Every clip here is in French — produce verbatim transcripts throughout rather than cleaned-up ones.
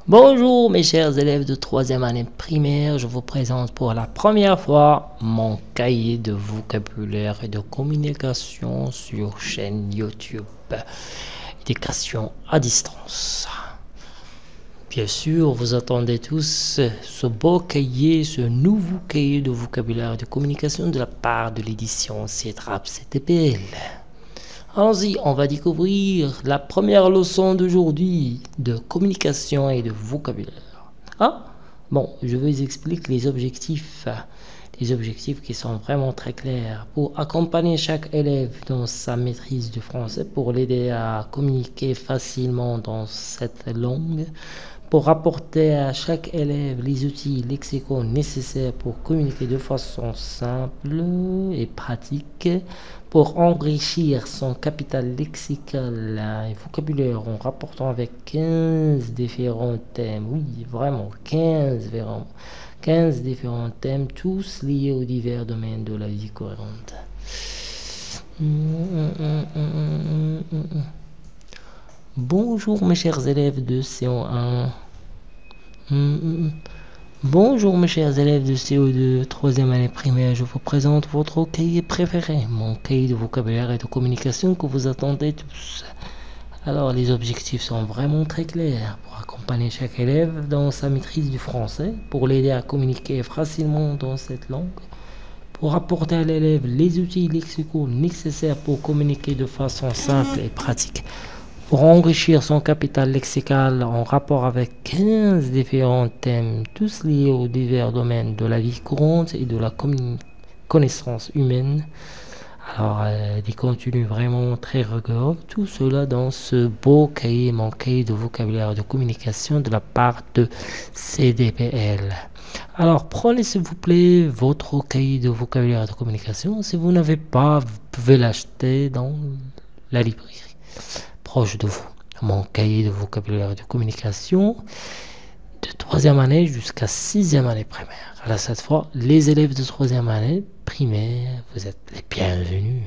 Bonjour mes chers élèves de troisième année primaire, je vous présente pour la première fois mon cahier de vocabulaire et de communication sur chaîne YouTube Éducation à distance. Bien sûr, vous attendez tous ce beau cahier, ce nouveau cahier de vocabulaire et de communication de la part de l'édition Cetrap C T P L. Allons-y, on va découvrir la première leçon d'aujourd'hui de communication et de vocabulaire. Ah, bon, je vous explique les objectifs. Les objectifs qui sont vraiment très clairs pour accompagner chaque élève dans sa maîtrise du français, pour l'aider à communiquer facilement dans cette langue, pour apporter à chaque élève les outils lexicaux nécessaires pour communiquer de façon simple et pratique, pour enrichir son capital lexical et vocabulaire en rapportant avec quinze différents thèmes. Oui, vraiment, quinze, quinze différents thèmes, tous liés aux divers domaines de la vie courante. Bonjour mes chers élèves de C O un. Bonjour mes chers élèves de C O deux, troisième année primaire, je vous présente votre cahier préféré, mon cahier de vocabulaire et de communication que vous attendez tous. Alors les objectifs sont vraiment très clairs pour accompagner chaque élève dans sa maîtrise du français, pour l'aider à communiquer facilement dans cette langue, pour apporter à l'élève les outils lexicaux nécessaires pour communiquer de façon simple et pratique, pour enrichir son capital lexical en rapport avec quinze différents thèmes, tous liés aux divers domaines de la vie courante et de la connaissance humaine. Alors, euh, des contenus vraiment très rigoureux, tout cela dans ce beau cahier, mon cahier de vocabulaire et de communication de la part de C D P L. Alors, prenez s'il vous plaît votre cahier de vocabulaire et de communication. Si vous n'avez pas, vous pouvez l'acheter dans la librairie proche de vous. Mon cahier de vocabulaire et de communication de troisième année jusqu'à sixième année primaire. Alors cette fois, les élèves de troisième année primaire, vous êtes les bienvenus.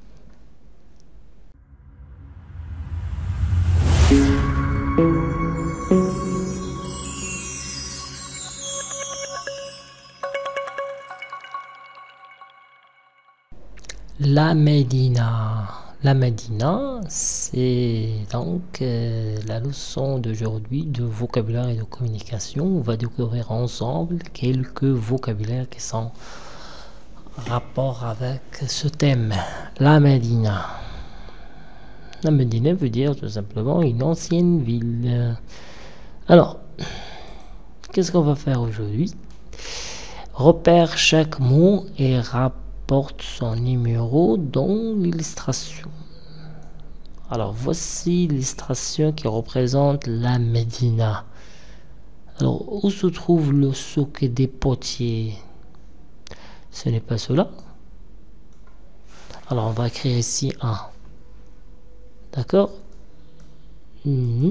La Médina. La Médina, c'est donc euh, la leçon d'aujourd'hui de vocabulaire et de communication. On va découvrir ensemble quelques vocabulaires qui sont en rapport avec ce thème. La Médina. La Médina veut dire tout simplement une ancienne ville. Alors, qu'est-ce qu'on va faire aujourd'hui? Repère chaque mot et rapporte son numéro dans l'illustration. Alors, voici l'illustration qui représente la Médina. Alors, où se trouve le souk des potiers? Ce n'est pas cela. Alors, on va écrire ici un. D'accord? Mmh.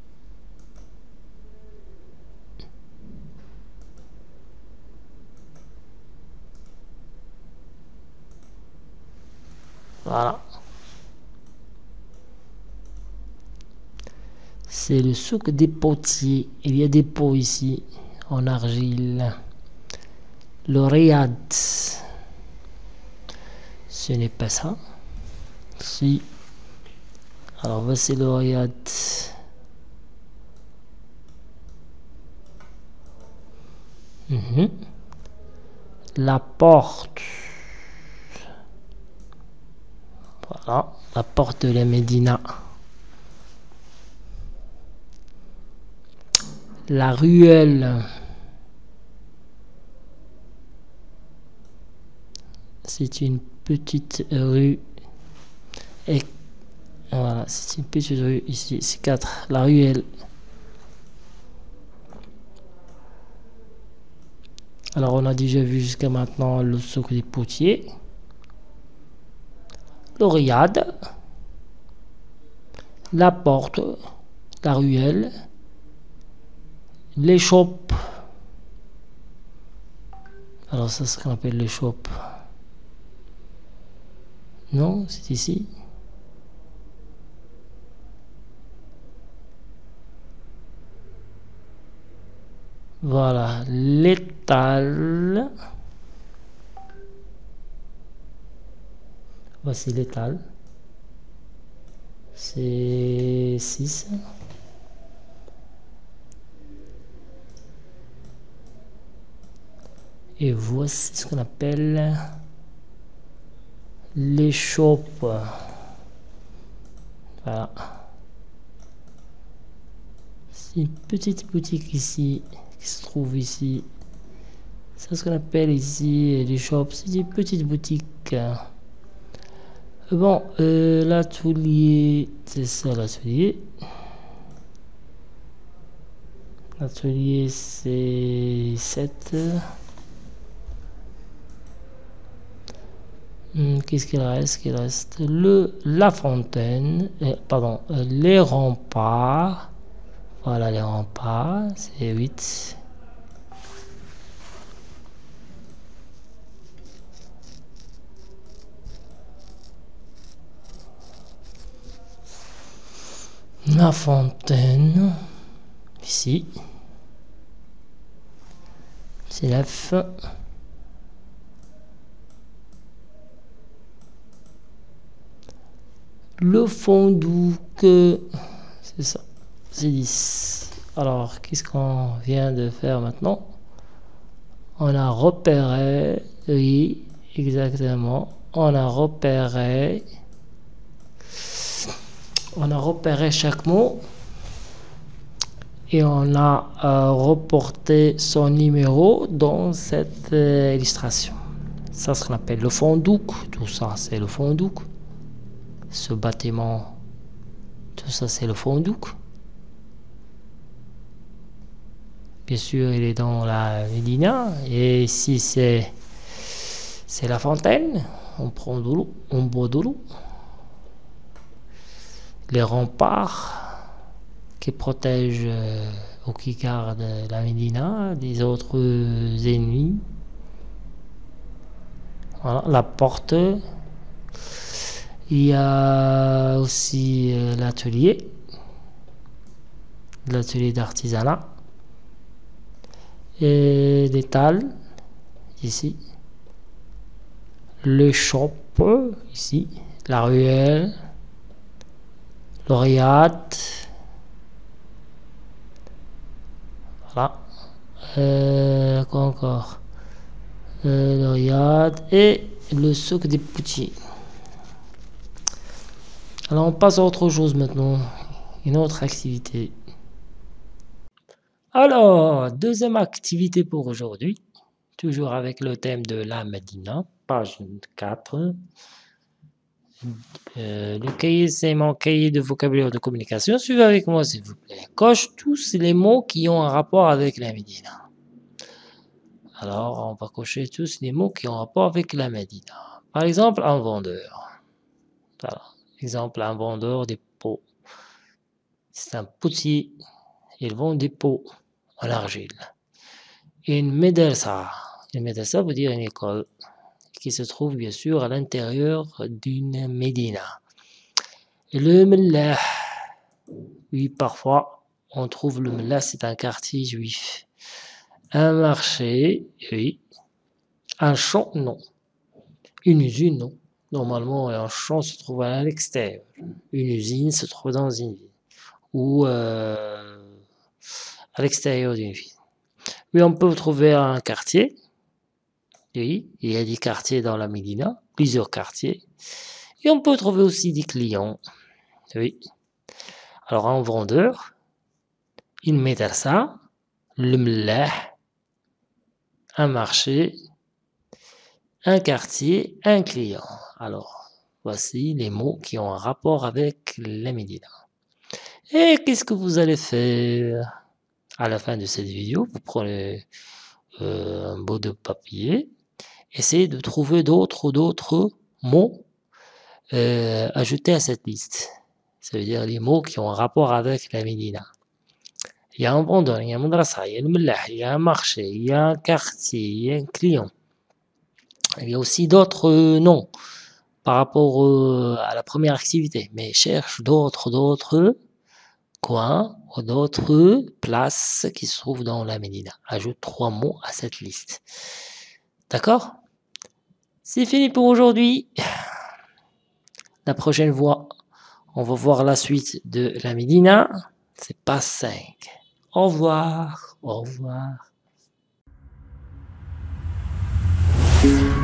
Voilà. C'est le souk des potiers. Il y a des pots ici, en argile. Le riad. Ce n'est pas ça. Si. Alors voici le riad. Mmh. La porte. Voilà, la porte de la Médina. La ruelle. C'est une petite rue. Et voilà, c'est une petite rue ici. C'est quatre. La ruelle. Alors, on a déjà vu jusqu'à maintenant le souk des potiers. Le riad. La porte. La ruelle. L'échoppe. Alors, ça, c'est ce qu'on appelle l'échoppe. Non, c'est ici. Voilà, l'étal. Voici l'étal. C'est six. Et voici ce qu'on appelle l'échoppe. Voilà. C'est une petite boutique ici qui se trouve ici. C'est ce qu'on appelle ici l'échoppe. C'est une petite boutique. Bon, euh, l'atelier, c'est ça l'atelier. L'atelier, c'est sept. Qu'est-ce qu'il reste? Qu'il reste le la fontaine, euh, pardon, euh, les remparts. Voilà les remparts, c'est huit. La fontaine, ici, c'est neuf. Le fondou, que c'est ça, c'est dix. Alors, qu'est-ce qu'on vient de faire maintenant? On a repéré, oui, exactement. On a repéré, on a repéré chaque mot et on a euh, reporté son numéro dans cette euh, illustration. Ça, ce qu'on appelle le fondouk. Tout ça, c'est le fondouk. Ce bâtiment, tout ça, c'est le fondouk. Bien sûr, il est dans la Médina. Et ici, c'est c'est la fontaine. On prend de l'eau, on boit de l'eau. Les remparts qui protègent euh, ou qui gardent la Médina des autres euh, ennemis. Voilà, la porte. Il y a aussi euh, l'atelier. L'atelier d'artisanat. Et l'étal, ici. Le shop, ici. La ruelle. L'Oriade. Voilà. Euh, quoi encore? Euh, L'Oriade et le souk des poutiers. Alors on passe à autre chose maintenant. Une autre activité. Alors, deuxième activité pour aujourd'hui. Toujours avec le thème de la Médina. Page quatre. Euh, le cahier, c'est mon cahier de vocabulaire de communication. Suivez avec moi, s'il vous plaît. Coche tous les mots qui ont un rapport avec la Médina. Alors, on va cocher tous les mots qui ont un rapport avec la Médina. Par exemple, un vendeur. Voilà. Exemple, un vendeur des pots. C'est un potier. Il vend des pots en argile. Une médersa. Une médersa veut dire une école qui se trouve bien sûr à l'intérieur d'une médina. Le Mellah. Oui, parfois, on trouve le Mellah, c'est un quartier juif. Un marché, oui. Un champ, non. Une usine, non. Normalement, un champ se trouve à l'extérieur. Une usine se trouve dans une ville. Ou euh, à l'extérieur d'une ville. Oui, on peut trouver un quartier. Oui, il y a des quartiers dans la Médina, plusieurs quartiers. Et on peut trouver aussi des clients. Oui. Alors, un vendeur, une médersa, le Mellah, un marché, un quartier, un client. Alors, voici les mots qui ont un rapport avec la Médina. Et qu'est-ce que vous allez faire? À la fin de cette vidéo, vous prenez euh, un bout de papier, essayez de trouver d'autres d'autres mots euh, ajoutés à cette liste. Ça veut dire les mots qui ont un rapport avec la Médina. Il y a un vendeur, il y a un madrasa, il y a le Mellah, il y a un marché, il y a un quartier, il y a un client. Il y a aussi d'autres euh, noms par rapport euh, à la première activité, mais cherche d'autres d'autres coins ou d'autres places qui se trouvent dans la Médina. Ajoute trois mots à cette liste. D'accord? C'est fini pour aujourd'hui. La prochaine fois, on va voir la suite de la Médina. C'est pas cinq. Au revoir. Au revoir.